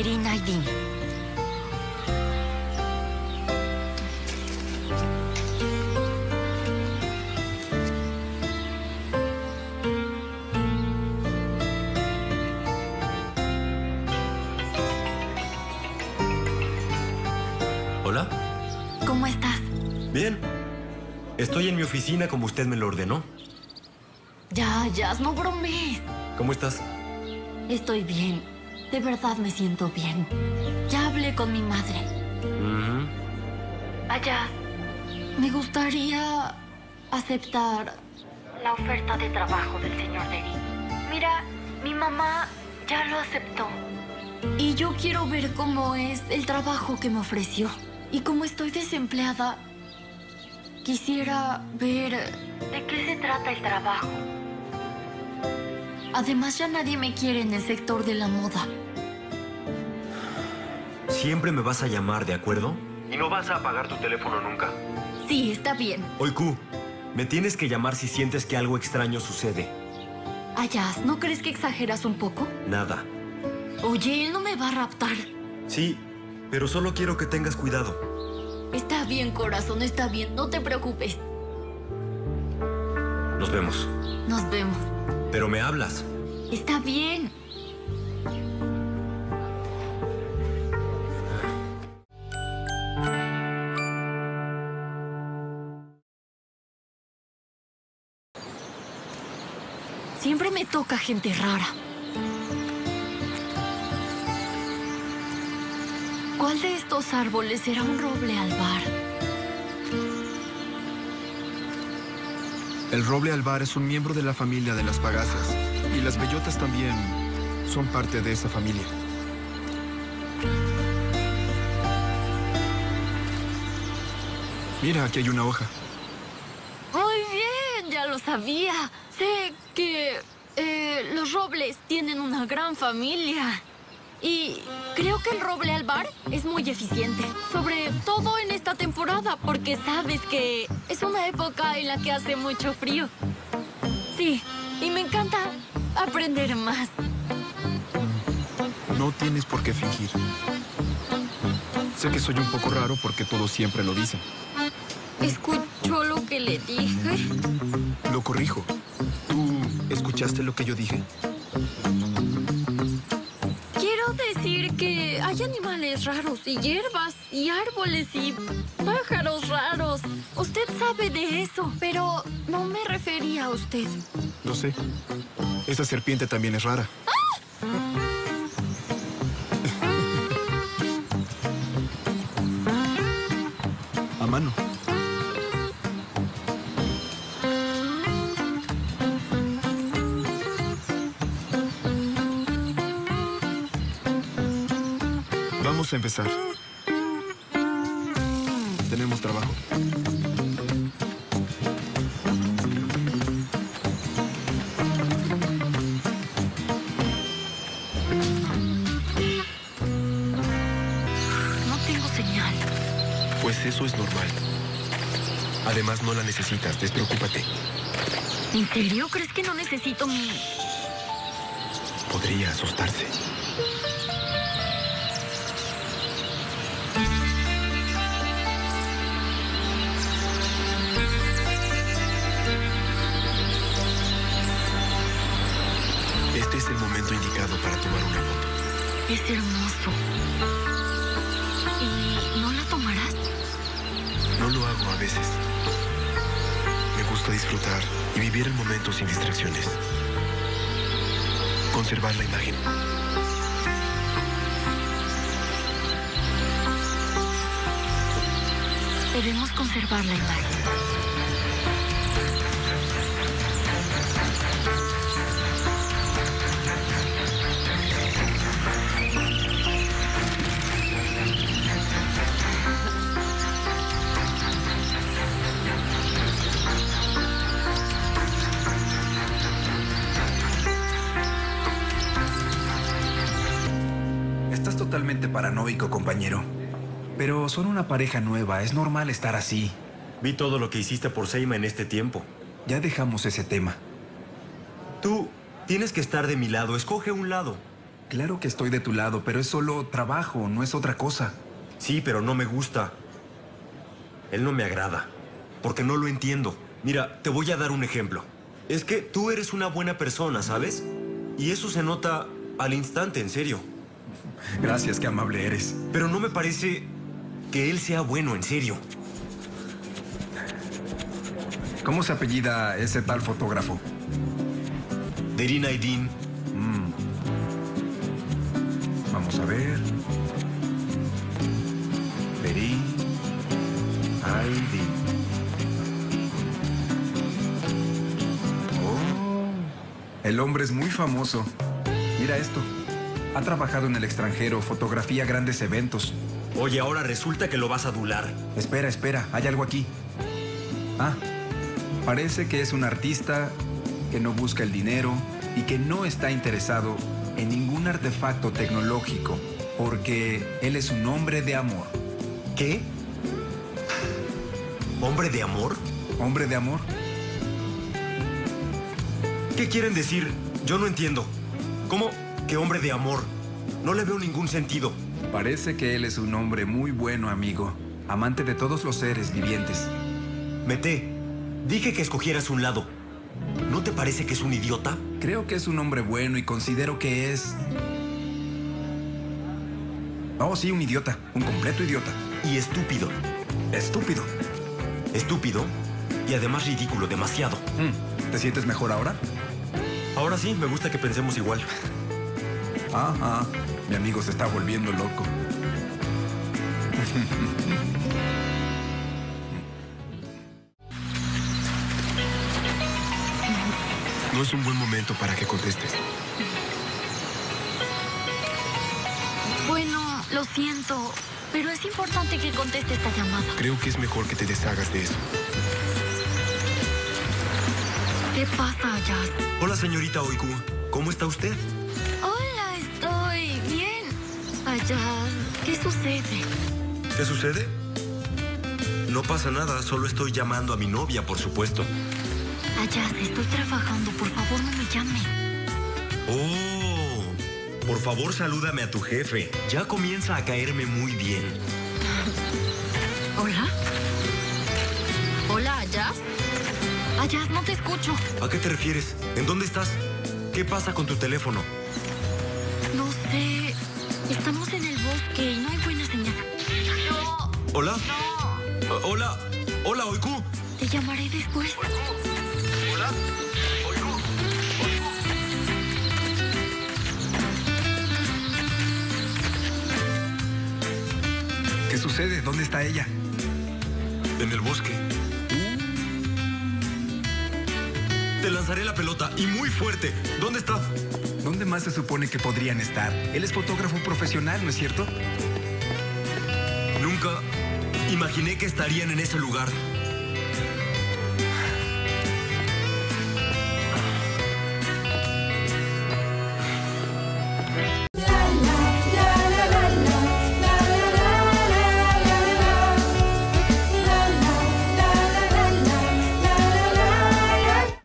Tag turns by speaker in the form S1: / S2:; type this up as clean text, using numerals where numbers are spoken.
S1: Erin Aydin.
S2: ¿Hola?
S1: ¿Cómo estás?
S2: Bien. Estoy en mi oficina como usted me lo ordenó.
S1: Ya, no bromees.
S2: ¿Cómo estás?
S1: Estoy bien. De verdad me siento bien. Ya hablé con mi madre. Allá. Me gustaría aceptar la oferta de trabajo del señor Derry. Mira, mi mamá ya lo aceptó. Y yo quiero ver cómo es el trabajo que me ofreció. Y como estoy desempleada, quisiera ver de qué se trata el trabajo. Además, ya nadie me quiere en el sector de la moda.
S2: Siempre me vas a llamar, ¿de acuerdo? Y no vas a apagar tu teléfono nunca.
S1: Sí, está bien.
S2: Oiku, me tienes que llamar si sientes que algo extraño sucede.
S1: Ayaz, ¿no crees que exageras un poco?
S2: Nada.
S1: Oye, él no me va a raptar.
S2: Sí, pero solo quiero que tengas cuidado.
S1: Está bien, corazón, está bien. No te preocupes.
S2: Nos vemos.
S1: Nos vemos.
S2: Pero me hablas.
S1: Está bien. Siempre me toca gente rara. ¿Cuál de estos árboles será un roble albar?
S3: El roble albar es un miembro de la familia de las pagáceas. Y las bellotas también son parte de esa familia. Mira, aquí hay una hoja.
S1: Muy bien, ya lo sabía. Sé que los robles tienen una gran familia. Y creo que el roble albar es muy eficiente. Sobre todo en esta temporada, porque sabes que es una época en la que hace mucho frío. Sí, y me encanta aprender más.
S3: No tienes por qué fingir. Sé que soy un poco raro porque todos siempre lo dicen.
S1: ¿Escuchó lo que le dije?
S3: Lo corrijo. ¿Tú escuchaste lo que yo dije?
S1: Quiero decir que hay animales raros y hierbas y árboles y pájaros raros. Usted sabe de eso, pero no me refería a usted.
S3: Lo sé. Esa serpiente también es rara. A mano. Vamos a empezar. Tenemos trabajo.
S1: No tengo señal.
S3: Pues eso es normal. Además, no la necesitas. Despreocúpate.
S1: ¿En serio crees que no necesito mi...?
S3: Podría asustarse. Este es el momento indicado para tomar una foto.
S1: Es hermoso. ¿Y no la tomarás?
S3: No lo hago a veces. Me gusta disfrutar y vivir el momento sin distracciones. Conservar la imagen.
S1: Debemos conservar la imagen.
S4: Estás totalmente paranoico, compañero. Pero son una pareja nueva, es normal estar así.
S2: Vi todo lo que hiciste por Seima en este tiempo.
S4: Ya dejamos ese tema.
S2: Tú tienes que estar de mi lado. Escoge un lado.
S4: Claro que estoy de tu lado, pero es solo trabajo, no es otra cosa.
S2: Sí, pero no me gusta. Él no me agrada, porque no lo entiendo. Mira, te voy a dar un ejemplo. Es que tú eres una buena persona, ¿sabes? Y eso se nota al instante, en serio.
S4: Gracias, qué amable eres.
S2: Pero no me parece que él sea bueno, en serio.
S4: ¿Cómo se apellida ese tal fotógrafo?
S2: Derin Aydin.
S4: Vamos a ver. Derin Aydin. Oh, el hombre es muy famoso. Mira esto. Ha trabajado en el extranjero, fotografía grandes eventos.
S2: Oye, ahora resulta que lo vas a adular.
S4: Espera, espera, hay algo aquí. Ah, parece que es un artista que no busca el dinero y que no está interesado en ningún artefacto tecnológico, porque él es un hombre de amor.
S2: ¿Qué? ¿Hombre de amor?
S4: ¿Hombre de amor?
S2: ¿Qué quieren decir? Yo no entiendo. ¿Cómo que hombre de amor? No le veo ningún sentido.
S4: Parece que él es un hombre muy bueno, amigo. Amante de todos los seres vivientes.
S2: Mete, dije que escogieras un lado. ¿No te parece que es un idiota?
S4: Creo que es un hombre bueno y considero que es... Oh, sí, un idiota. Un completo idiota.
S2: Y estúpido.
S4: Estúpido.
S2: Estúpido y además ridículo, demasiado.
S4: ¿Te sientes mejor ahora?
S2: Ahora sí, me gusta que pensemos igual.
S4: Ajá. Mi amigo se está volviendo loco.
S3: No es un buen momento para que contestes.
S1: Bueno, lo siento, pero es importante que conteste esta llamada.
S3: Creo que es mejor que te deshagas de eso.
S1: ¿Qué pasa, Jazz?
S2: Hola, señorita Oiku. ¿Cómo está usted?
S1: Hola, estoy bien. Jazz, ¿qué sucede?
S2: ¿Qué sucede? No pasa nada, solo estoy llamando a mi novia, por supuesto.
S1: Jazz, estoy trabajando. Por favor, no me llame.
S2: Oh, por favor, salúdame a tu jefe. Ya comienza a caerme muy bien.
S1: ¿Hola? ¿Hola, Jazz? Jazz, no te escucho.
S2: ¿A qué te refieres? ¿En dónde estás? ¿Qué pasa con tu teléfono?
S1: No sé. Estamos en el bosque y no hay buena señal. No.
S2: ¿Hola?
S1: No.
S2: Hola. Hola, Oiku.
S1: Te llamaré después.
S2: Hola. Oiku.
S4: ¿Qué sucede? ¿Dónde está ella?
S2: En el bosque. Te lanzaré la pelota y muy fuerte. ¿Dónde está?
S4: ¿Dónde más se supone que podrían estar? Él es fotógrafo profesional, ¿no es cierto?
S2: Nunca imaginé que estarían en ese lugar.